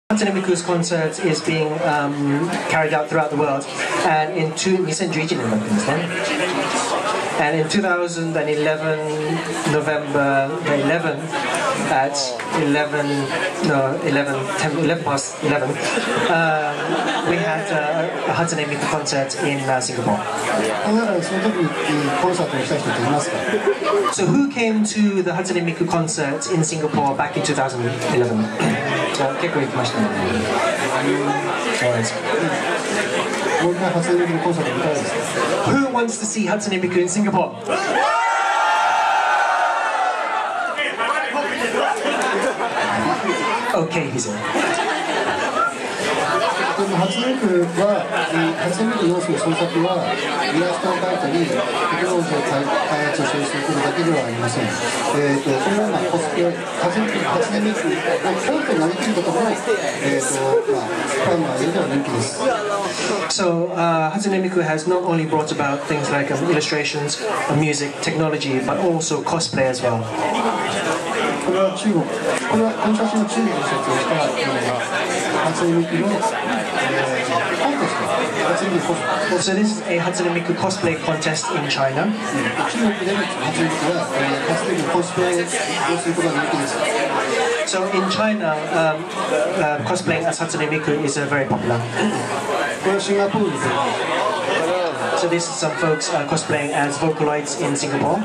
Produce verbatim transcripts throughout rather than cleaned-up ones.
Hatsune Miku's concert is being um, carried out throughout the world, and in two,にせんじゅういちねんだったんですね。And in two thousand eleven, November the eleventh, at eleven, no, eleven, ten, eleven past eleven, uh, we had uh, a Hatsune Miku concert in uh, Singapore. So who came to the Hatsune Miku concert in Singapore back in two thousand eleven? 結構行きましたね。Who wants to see Hatsune Miku in Singapore? Okay, he said. 初音ミクは、初音ミク要素の創作はイラストを描いたりテクノロジーを開発したりすることだけではありません。えー、とこのようなコスプレ、初音ミクをキャラクターになりきることも、えーとまあ、ファンの間では人気です。 So, uh, Hatsune Miku has not only brought about things like um, illustrations, uh, music, technology, but also cosplay as well. これは中国、これはこの写真は中国で撮影した初音ミクのコンテスト。 So this is a Hatsune Miku cosplay contest in China. 中国での初音ミクは初音ミクコスプレをすることが人気です。 So in China, um, uh, cosplaying as Hatsune Miku is uh, very popular. これはシンガポールです。 So this is some folks uh, cosplaying as Vocaloids in Singapore.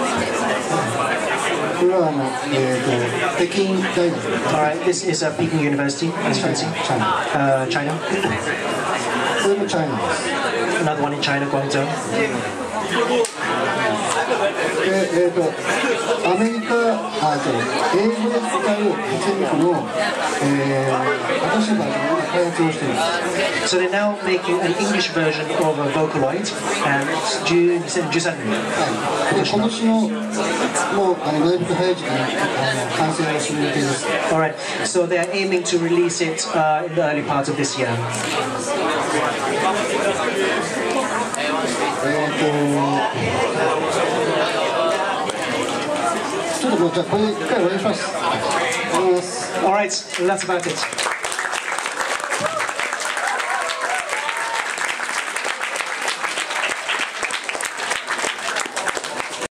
これはあの、えー、と北京大学。 Alright, this is uh, Peking University, as you can see. China. Uh, China. これもチャイナです。 Another one in China, Guangzhou. で、えー、とアメリカ、あ、英語で使う初音ミクの、えー、新しいバージョンを開発をしています。 So they're now making an English version of a Vocaloid, andにせんじゅうさんねん。 はい。で、今年のもうあのなるべく早い時期にあの完成をする予定です。 Alright, so they are aiming to release it uh, in the early part of this year. えー、とちょっともうじゃあこれ一回お願いします。お願いします。 Alright, that's about it.